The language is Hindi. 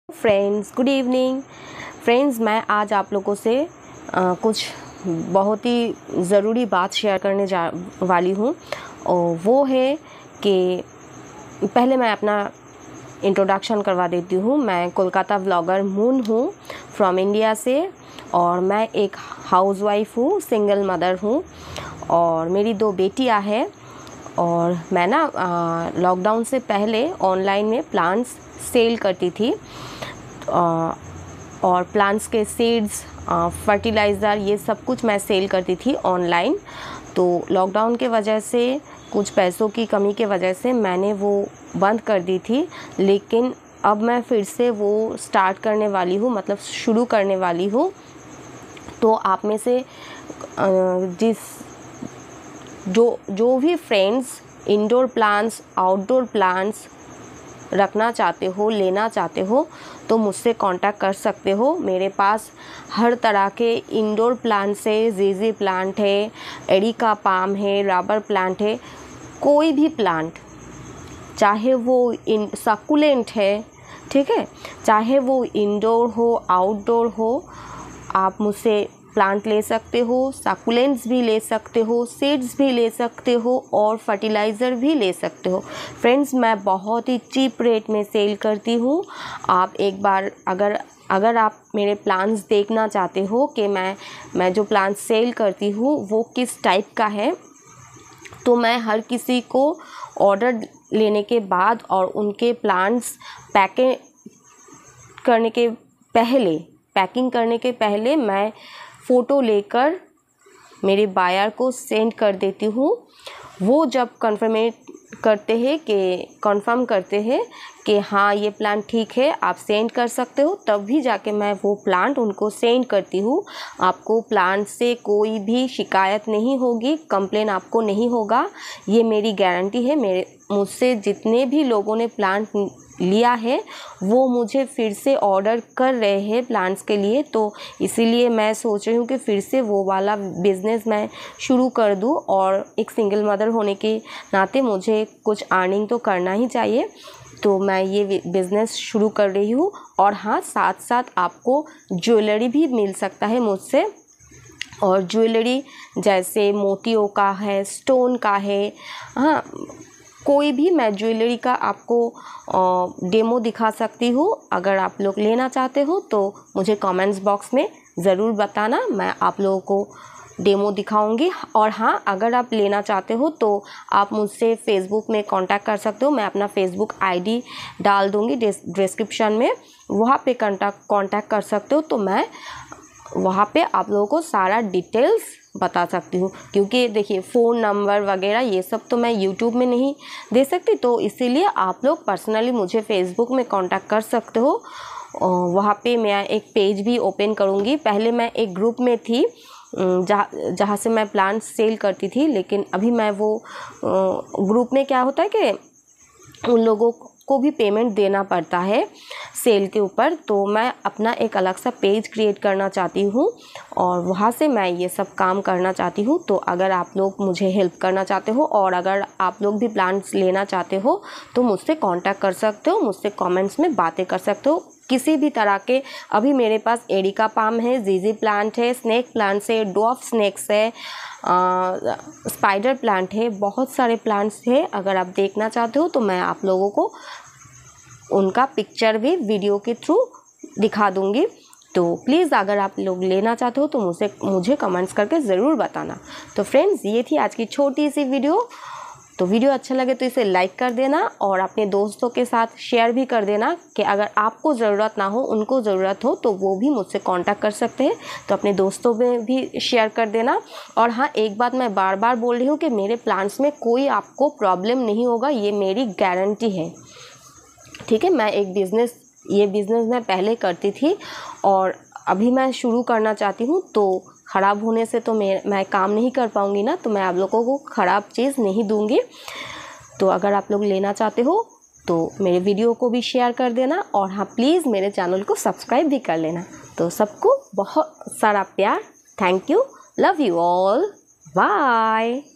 Friends, good evening. फ्रेंड्स, मैं आज आप लोगों से कुछ बहुत ही ज़रूरी बात शेयर करने जा वाली हूँ और वो है कि पहले मैं अपना इंट्रोडक्शन करवा देती हूँ। मैं कोलकाता व्लॉगर मून हूँ फ्रॉम इंडिया से और मैं एक हाउसवाइफ हूँ, सिंगल मदर हूँ और मेरी 2 बेटियाँ हैं। और मैं ना लॉकडाउन से पहले ऑनलाइन में प्लांट्स सेल करती थी और प्लांट्स के सीड्स, फर्टिलाइज़र, ये सब कुछ मैं सेल करती थी ऑनलाइन। तो लॉकडाउन के वजह से, कुछ पैसों की कमी के वजह से मैंने वो बंद कर दी थी, लेकिन अब मैं फिर से वो स्टार्ट करने वाली हूँ, मतलब शुरू करने वाली हूँ। तो आप में से जो भी friends indoor plants, outdoor plants रखना चाहते हो, लेना चाहते हो, तो मुझसे कांटेक्ट कर सकते हो। मेरे पास हर तरह के इंडोर प्लांट्स है, जीजी प्लांट है, एरिका पाम है, रबर प्लांट है, कोई भी प्लांट, चाहे वो सक्कुलेंट है, ठीक है, चाहे वो इंडोर हो, आउटडोर हो, आप मुझसे प्लांट ले सकते हो, सक्कुलेंट्स भी ले सकते हो, सीड्स भी ले सकते हो और फर्टिलाइज़र भी ले सकते हो। फ्रेंड्स, मैं बहुत ही चीप रेट में सेल करती हूँ। आप एक बार अगर आप मेरे प्लांट्स देखना चाहते हो कि मैं जो प्लांट्स सेल करती हूँ वो किस टाइप का है, तो मैं हर किसी को ऑर्डर लेने के बाद और उनके प्लांट्स पैकिंग करने के पहले मैं फ़ोटो लेकर मेरे बायर को सेंड कर देती हूँ। वो जब कंफर्म करते हैं कि हाँ ये प्लांट ठीक है, आप सेंड कर सकते हो, तब भी जाके मैं वो प्लांट उनको सेंड करती हूँ। आपको प्लांट से कोई भी शिकायत नहीं होगी, कंप्लेन आपको नहीं होगा, ये मेरी गारंटी है। मुझसे जितने भी लोगों ने प्लांट लिया है वो मुझे फिर से ऑर्डर कर रहे हैं प्लांट्स के लिए, तो इसीलिए मैं सोच रही हूँ कि फिर से वो वाला बिज़नेस मैं शुरू कर दूँ। और एक सिंगल मदर होने के नाते मुझे कुछ अर्निंग तो करना ही चाहिए, तो मैं ये बिज़नेस शुरू कर रही हूँ। और हाँ, साथ साथ आपको ज्वेलरी भी मिल सकता है मुझसे, और ज्वेलरी जैसे मोतियों का है, स्टोन का है, हाँ, कोई भी मैं ज्वेलरी का आपको डेमो दिखा सकती हूँ। अगर आप लोग लेना चाहते हो तो मुझे कमेंट्स बॉक्स में ज़रूर बताना, मैं आप लोगों को डेमो दिखाऊंगी। और हाँ, अगर आप लेना चाहते हो तो आप मुझसे फेसबुक में कांटेक्ट कर सकते हो। मैं अपना फेसबुक आईडी डाल दूँगी डिस्क्रिप्शन में, वहाँ पे कांटेक्ट कर सकते हो। तो मैं वहाँ पे आप लोगों को सारा डिटेल्स बता सकती हूँ, क्योंकि देखिए फ़ोन नंबर वगैरह ये सब तो मैं यूट्यूब में नहीं दे सकती, तो इसीलिए आप लोग पर्सनली मुझे फेसबुक में कांटेक्ट कर सकते हो। वहाँ पे मैं एक पेज भी ओपन करूँगी। पहले मैं एक ग्रुप में थी जहाँ से मैं प्लांट्स सेल करती थी, लेकिन अभी मैं वो ग्रुप में क्या होता है कि उन लोगों को भी पेमेंट देना पड़ता है सेल के ऊपर, तो मैं अपना एक अलग सा पेज क्रिएट करना चाहती हूँ और वहाँ से मैं ये सब काम करना चाहती हूँ। तो अगर आप लोग मुझे हेल्प करना चाहते हो और अगर आप लोग भी प्लांट्स लेना चाहते हो तो मुझसे कांटेक्ट कर सकते हो, मुझसे कमेंट्स में बातें कर सकते हो किसी भी तरह के। अभी मेरे पास एरिका पाम है, जीजी प्लांट है, स्नेक प्लांट्स है, डॉफ स्नेक्स है, स्पाइडर प्लांट है, बहुत सारे प्लांट्स है। अगर आप देखना चाहते हो तो मैं आप लोगों को उनका पिक्चर भी वीडियो के थ्रू दिखा दूंगी। तो प्लीज़ अगर आप लोग लेना चाहते हो तो मुझे कमेंट्स करके ज़रूर बताना। तो फ्रेंड्स, ये थी आज की छोटी सी वीडियो। तो वीडियो अच्छा लगे तो इसे लाइक कर देना और अपने दोस्तों के साथ शेयर भी कर देना कि अगर आपको ज़रूरत ना हो, उनको ज़रूरत हो, तो वो भी मुझसे कांटेक्ट कर सकते हैं। तो अपने दोस्तों में भी शेयर कर देना। और हाँ, एक बात मैं बार बार बोल रही हूँ कि मेरे प्लांट्स में कोई आपको प्रॉब्लम नहीं होगा, ये मेरी गारंटी है, ठीक है। ये बिज़नेस मैं पहले करती थी और अभी मैं शुरू करना चाहती हूँ, तो ख़राब होने से तो मैं काम नहीं कर पाऊँगी ना, तो मैं आप लोगों को ख़राब चीज़ नहीं दूँगी। तो अगर आप लोग लेना चाहते हो तो मेरे वीडियो को भी शेयर कर देना और हाँ, प्लीज़ मेरे चैनल को सब्सक्राइब भी कर लेना। तो सबको बहुत सारा प्यार, thank you, love you all, bye.